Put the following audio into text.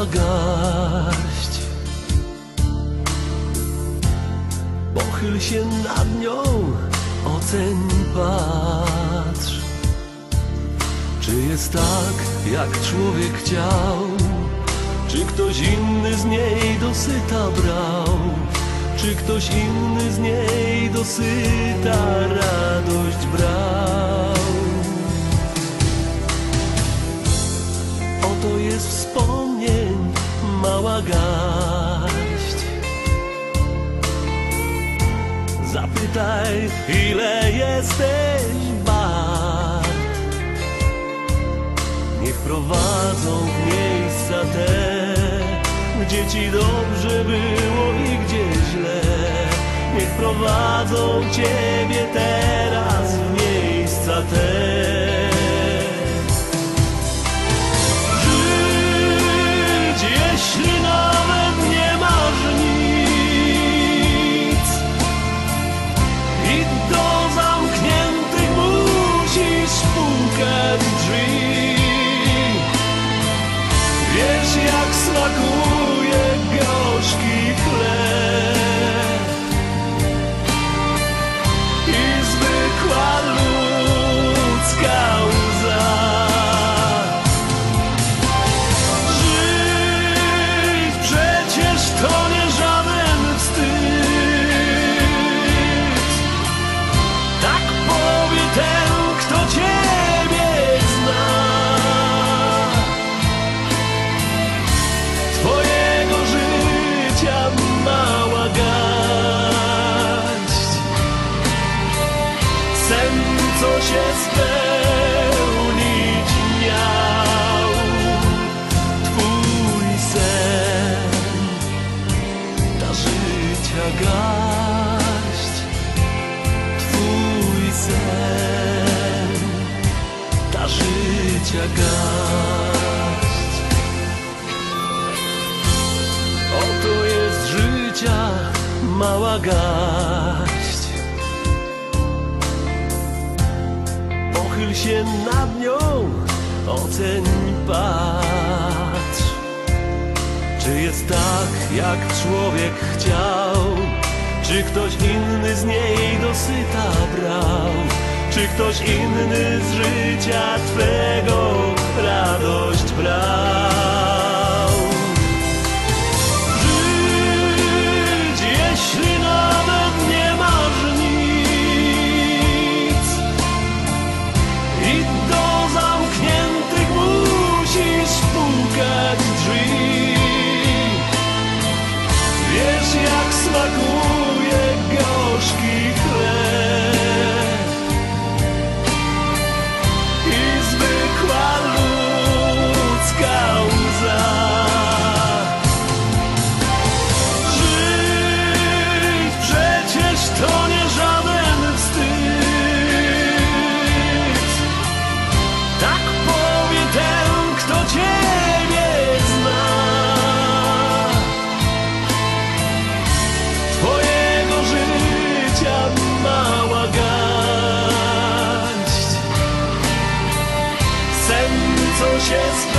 garść. Pochyl się nad nią, oceń, patrz, czy jest tak, jak człowiek chciał, czy ktoś inny z niej dosyta brał, czy ktoś inny z niej dosyta radość brał. Oto jest wspomnień mała garść. Zapytaj, ile jesteś wart. Niech prowadzą w miejsca te, gdzie ci dobrze było i gdzie źle. Niech prowadzą ciebie teraz w miejsca te. Żyć, jeśli nawet nie masz nic i do zamkniętych musisz pukać drzwi. Wiesz, jak smakuje gorzki chleb i zwykła ludzka łza. Żyć przecież to nie żaden wstyd. Tak powie ten, kto ciebie zna. Twojego życia mała garść, sen, co się spełnić miał. Twój sen, ta życia garść. Twój sen, ta życia garść. Oto jest życia mała garść. Pochyl się nad nią, oceń, patrz, czy jest tak, jak człowiek chciał, czy ktoś inny z niej dosyta brał, czy ktoś inny z życia twego radość brał. Żyć, jeśli nawet nie masz nic i do zamkniętych musisz pukać drzwi. Wiesz, jak smakuje gorzki chleb i zwykła ludzka łza. Żyć przecież to nie żaden wstyd. Tak powie ten, kto ciebie zna. Twojego życia mała garść, sen, co się spełnić